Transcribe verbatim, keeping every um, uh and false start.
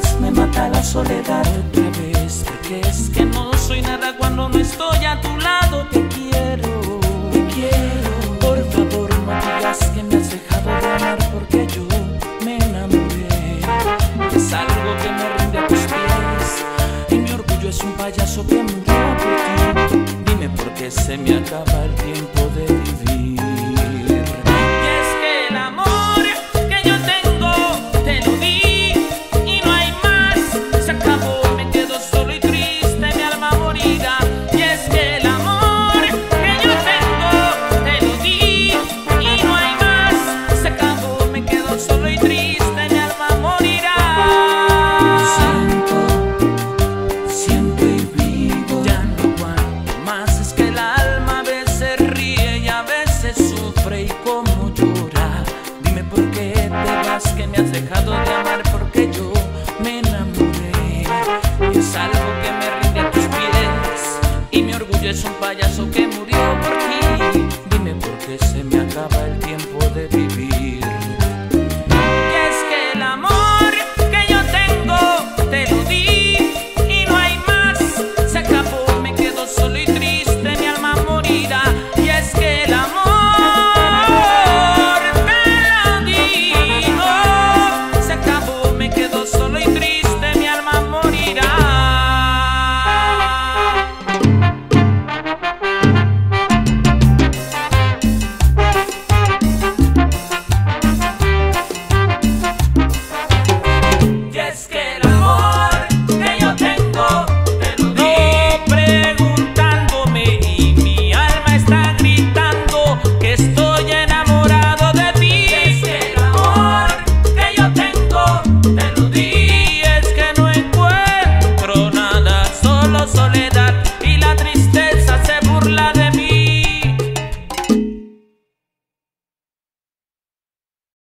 digas, me mata la soledad otra vez, porque es que no soy nada cuando no estoy a tu lado. Te quiero, te quiero. Por favor, no digas que me has dejado de amar, porque yo me enamoré. Es algo que me rinde a tus pies, y mi orgullo es un payaso que murió por ti. Dime por qué se me acaba el tiempo.